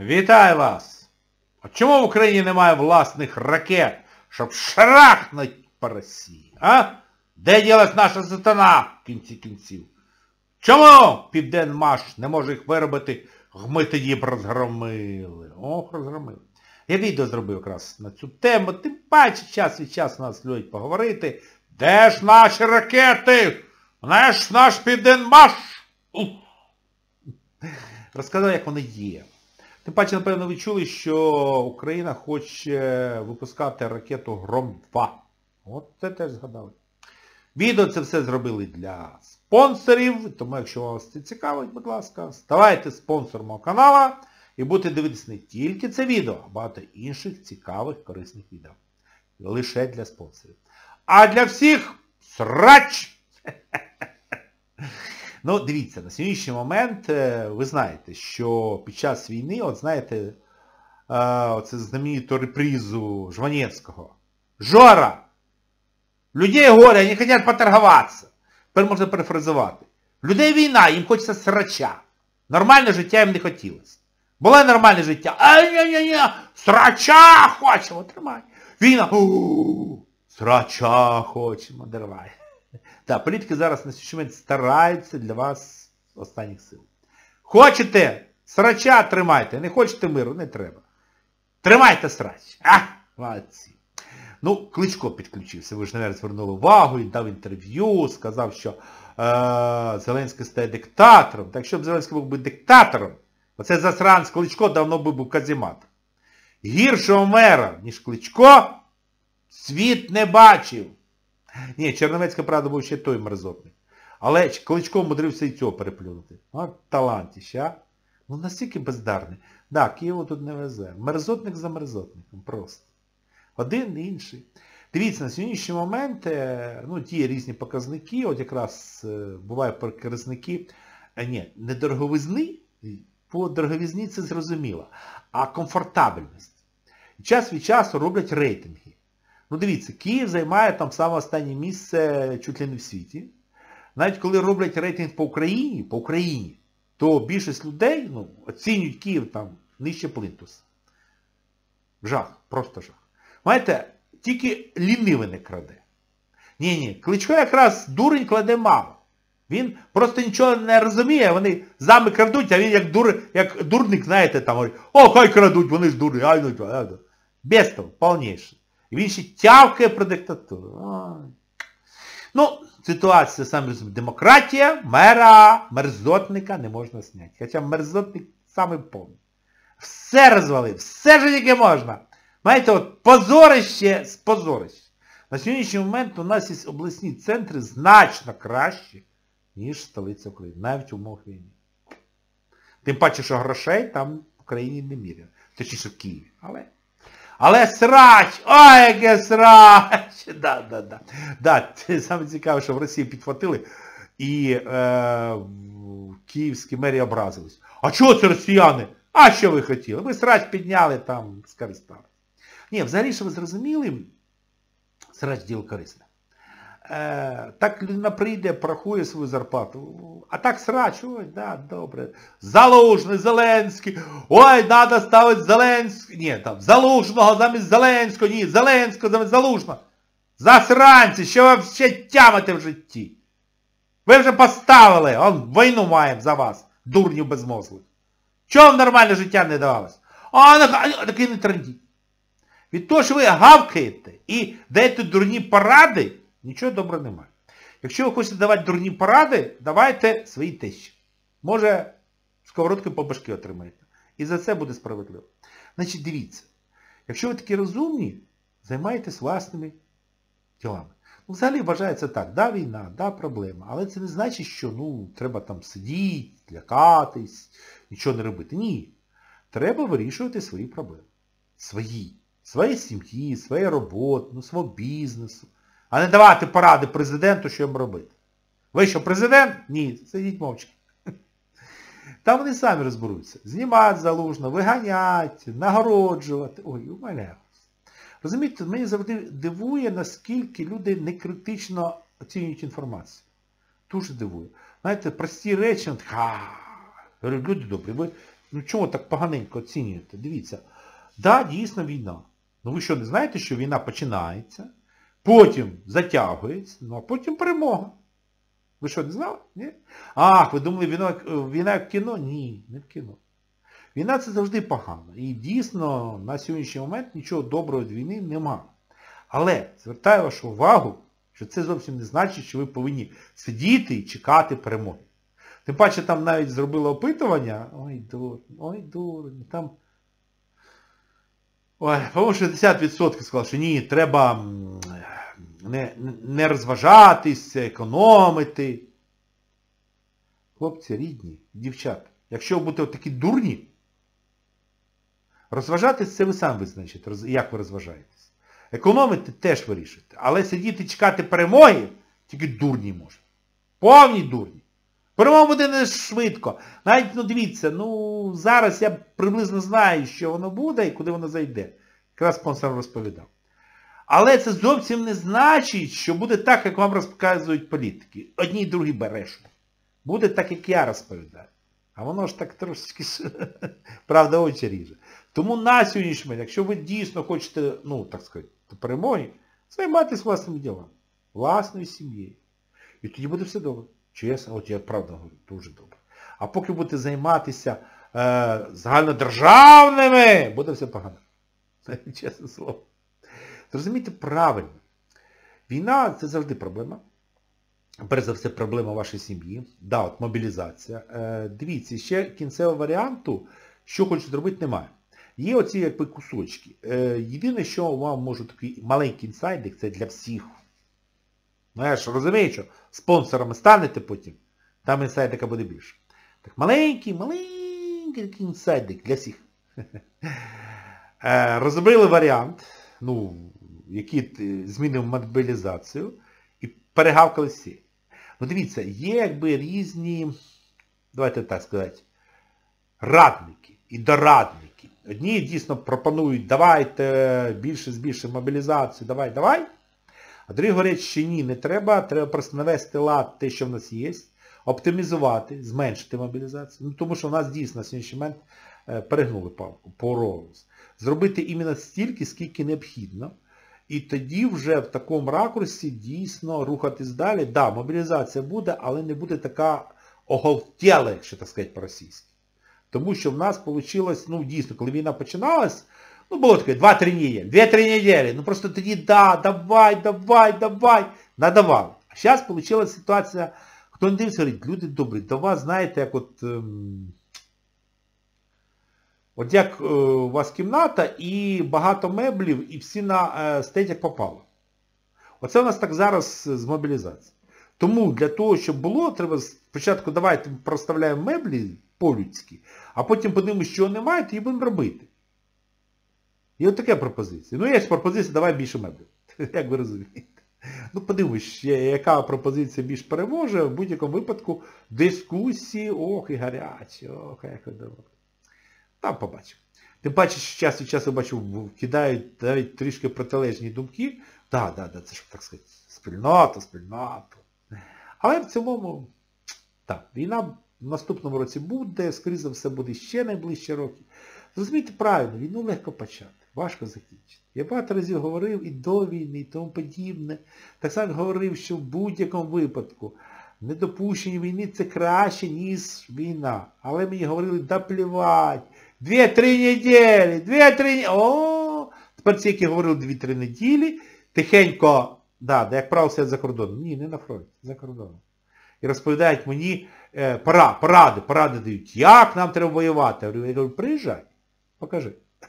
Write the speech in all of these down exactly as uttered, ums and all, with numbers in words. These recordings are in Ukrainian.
Вітаю вас! А чому в Україні немає власних ракет, щоб шарахнуть по Росії, а? Де ділась наша сатана в кінці кінців? Чому Південмаш не може їх виробити? Ми тоді б розгромили. Ох, розгромили. Я відео зробив якраз на цю тему. Тим паче час від часу нас люблять поговорити. Де ж наші ракети? Де ж наш Південмаш? Розказав, як вони є. Тим паче, напевно, ви чули, що Україна хоче випускати ракету Гром два. От це теж згадали. Відео це все зробили для спонсорів, тому якщо вас це цікавить, будь ласка, ставайте спонсором мого каналу і будете дивитися не тільки це відео, а багато інших цікавих, корисних відео. Лише для спонсорів. А для всіх срач! Ну, дивіться, на сьогоднішній момент ви знаєте, що під час війни, от знаєте, оце знамениту репризу Жванецького. Жора! Людей горе, вони хочуть поторгуватися. Тепер можна перефразувати. Людей війна, їм хочеться срача. Нормальне життя їм не хотілося. Було нормальне життя. Ай-ня-ня-ня, срача хочемо, тримай. Війна, у-у-у, срача хочемо, давай. Так, політики зараз на сьогоднішній момент стараються для вас останніх сил. Хочете срача, тримайте. Не хочете миру, не треба. Тримайте срач. А, молодці. Ну, Кличко підключився, ви ж, мабуть, звернули увагу, він дав інтерв'ю, сказав, що е- Зеленський стає диктатором. Так якщо б Зеленський був би диктатором, оце засранець Кличко давно би був казематом. Гіршого мера, ніж Кличко, світ не бачив. Ні, Черновецька, правда, був ще той мерзотник. Але Кличко мудрився і цього переплюнути. От талантіще, а? Ну, настільки бездарний. Так, Києву тут не везе. Мерзотник за мерзотником, просто. Один і інший. Дивіться, на сьогоднішній момент, ну, ті різні показники, от якраз бувають показники, ні, не дороговизни, по дороговизні це зрозуміло, а комфортабельність. Час від часу роблять рейтинги. Ну, дивіться, Київ займає там саме останнє місце чуть ли не в світі. Навіть коли роблять рейтинг по Україні, по Україні, то більшість людей, ну, оцінюють Київ там нижче плинтуса. Жах, просто жах. Знаєте, тільки лінивий не краде. Ні-ні, Кличко якраз дурень кладе мало. Він просто нічого не розуміє, вони зами крадуть, а він як, дур, як дурник, знаєте, там говорить, о, хай крадуть, вони ж дурні, ай, ну, ай, ну. Бестол, повніший. І він ще тявкає про диктатуру. Ой. Ну, ситуація, самі розумієте, демократія, мера, мерзотника не можна зняти. Хоча мерзотник самий повний. Все розвалив, все ж яке можна. Знаєте, от позорище з позорища. На сьогоднішній момент у нас є обласні центри значно кращі, ніж столиця України. Навіть в умовах війни. Тим паче, що грошей там в Україні не міряно. Точніше в Києві. Але... Але срач! Ой, яке срач! Да, да, да. Да, це саме цікаве, що в Росії підхватили і е, в Київській мерії образились. А чого це росіяни? А що ви хотіли? Ви срач підняли, там, скористали. Ні, взагалі, що ви зрозуміли, срач діло корисне. Е, так людина прийде, порахує свою зарплату. А так срач, ой, да, добре. Залужний, Зеленський, ой, треба ставити Зеленського. Ні, там, Залужного замість Зеленського, ні, Зеленського замість Залужного. Засранці, що ви ще тямите в житті? Ви вже поставили, он війну маємо за вас, дурнів безмозглих. Чого вам нормальне життя не давалось? А, таки не трендіть. Від того, що ви гавкаєте і даєте дурні поради, нічого доброго немає. Якщо ви хочете давати дурні поради, давайте свої тещі. Може, сковородки по башки отримаєте. І за це буде справедливо. Значить, дивіться. Якщо ви такі розумні, займайтесь власними ділами. Ну, взагалі вважається так, да, війна, да, проблема. Але це не значить, що, ну, треба там сидіти, лякатись, нічого не робити. Ні. Треба вирішувати свої проблеми. Свої. Своєї сім'ї, своєї роботи, ну, свого бізнесу. А не давати поради президенту, що їм робити. Ви що, президент? Ні, сидіть мовчки. Там вони самі розберуться. Знімати Залужного, виганять, нагороджувати. Ой, умоляю. Розумієте, мені завжди дивує, наскільки люди некритично оцінюють інформацію. Дуже дивує. Знаєте, прості речі, ха, люди добрі, ви Ну чому так поганенько оцінюєте? Дивіться. Да, дійсно війна. Ну ви що, не знаєте, що війна починається, потім затягується, ну а потім перемога. Ви що, не знали? Ні? Ах, ви думали, війна, війна як в кіно? Ні, не в кіно. Війна це завжди погано. І дійсно, на сьогоднішній момент нічого доброго від війни нема. Але звертаю вашу увагу, що це зовсім не значить, що ви повинні сидіти і чекати перемоги. Тим паче там навіть зробили опитування, ой, дурні, ой, дурні, там... Ой, по-моєму, шістдесят відсотків сказали, що ні, треба не, не розважатись, економити. Хлопці рідні, дівчата, якщо ви будете такі дурні, розважатись це ви самі визначите, як ви розважаєтесь. Економити теж вирішите. Але сидіти чекати перемоги тільки дурні можуть. Повні дурні. Перемога буде не швидко. Навіть, ну дивіться, ну зараз я приблизно знаю, що воно буде і куди воно зайде. Якраз спонсор розповідав. Але це зовсім не значить, що буде так, як вам розказують політики. Одні й другі берешуть. Буде так, як я розповідаю. А воно ж так трошечки, правда, очі ріже. Тому на сьогоднішній момент, якщо ви дійсно хочете, ну, так сказати, до перемоги, займайтесь власними ділами, власною сім'єю. І тоді буде все добре. Чесно, от я правда говорю, дуже добре. А поки будете займатися е, загальнодержавними, буде все погано. Чесне слово. Зрозумійте правильно. Війна – це завжди проблема. Перш за все, проблема вашої сім'ї. Да, от мобілізація. Е, дивіться, ще кінцевого варіанту, що хочуть зробити, немає. Є оці якби кусочки. Е, єдине, що вам можу такий маленький інсайдик, це для всіх. Ну я ж розумію, що спонсорами станете потім, там інсайдика буде більше. Так маленький, маленький інсайдик для всіх. Е, розробили варіант, ну, який змінив мобілізацію, і перегавкали всі. Ну дивіться, є якби різні, давайте так сказати, радники і дорадники. Одні дійсно пропонують, давайте більше збільшимо мобілізацію, давай, давай. А другі говорять, що ні, не треба, треба просто навести лад те, що в нас є, оптимізувати, зменшити мобілізацію. Ну, тому що в нас дійсно на сьогоднішній момент перегнули палку, поролись. Зробити іменно стільки, скільки необхідно. І тоді вже в такому ракурсі дійсно рухатись далі. Так, да, мобілізація буде, але не буде така оголтєла, якщо так сказати по-російськи. Тому що в нас вийшло, ну дійсно, коли війна починалась, ну було таке два-три неділі, дві-три неділі, ну просто тоді да, давай, давай, давай, надавали. А зараз вийшла ситуація, хто не дивиться, говорить, люди добрі, до вас, знаєте, як от... Ем... От як е, у вас кімната і багато меблів, і всі на е, стейт як попало. Оце у нас так зараз з мобілізацією. Тому для того, щоб було, треба спочатку давайте проставляємо меблі по-людськи, а потім подивимося, що немає, то і будемо робити. І от така пропозиція. Ну, є ж пропозиція, давай більше меблів. Як ви розумієте. Ну, подивимось, яка пропозиція більш переможе, в будь-якому випадку дискусії, ох, і гарячі, ох, як добре. Там побачимо. Тим паче, що час від часу, бачу, кидають навіть трішки протилежні думки. Так, так, так, це ж, так сказати, спільнота, спільнота. Але в цілому, так, війна в наступному році буде, скоріше за все буде ще найближчі роки. Зрозумійте правильно, війну легко почати, важко закінчити. Я багато разів говорив і до війни, і тому подібне. Так само говорив, що в будь-якому випадку недопущення війни це краще, ніж війна. Але мені говорили, да плівать, дві-три неділі, дві-три неділі, о, тепер ці, які говорили дві-три неділі, тихенько, да, да, як правило, сидять за кордоном. Ні, не на фронті, за кордоном. І розповідають мені, е, пора, поради, поради дають, як нам треба воювати. Я говорю, приїжджай, покажи.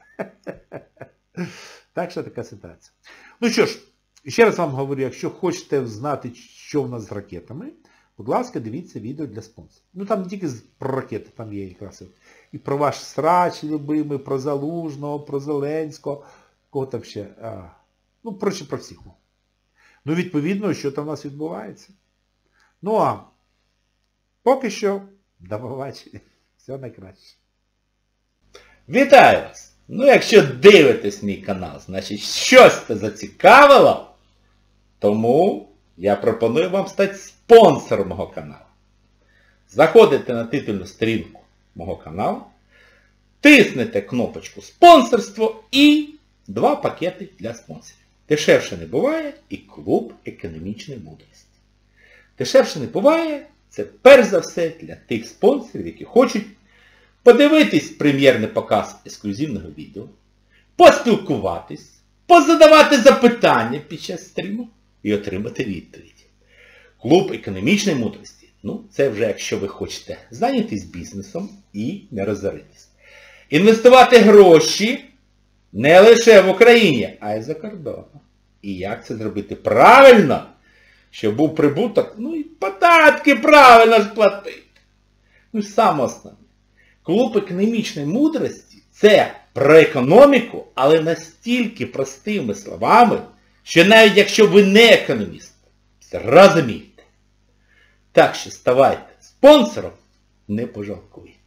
Так що така ситуація. Ну що ж, ще раз вам говорю, якщо хочете знати, що в нас з ракетами, будь ласка, дивіться відео для спонсорів. Ну там не тільки про ракети, там є якраз і про ваш срач любимий, про Залужного, про Зеленського, кого там ще, а, ну, проще про всіх. Ну, відповідно, що там у нас відбувається. Ну, а поки що, до побачення. Все найкраще. Вітаю вас! Ну, якщо дивитесь мій канал, значить щось це зацікавило, тому я пропоную вам стати спонсором мого каналу. Заходите на титульну сторінку мого каналу, тиснете кнопочку спонсорство і два пакети для спонсорів. Дешевше не буває і клуб економічної мудрості. Дешевше не буває, це перш за все для тих спонсорів, які хочуть подивитись прем'єрний показ ексклюзивного відео, поспілкуватись, позадавати запитання під час стріму і отримати відповідь. Клуб економічної мудрості. Ну, це вже якщо ви хочете зайнятись бізнесом і не розоритись. Інвестувати гроші не лише в Україні, а й за кордоном. І як це зробити правильно, щоб був прибуток, ну і податки правильно сплатити. Ну і саме основне. Клуб економічної мудрості – це про економіку, але настільки простими словами, що навіть якщо ви не економіст, зрозумієте. Так що ставайте спонсором, не пожалкуйте.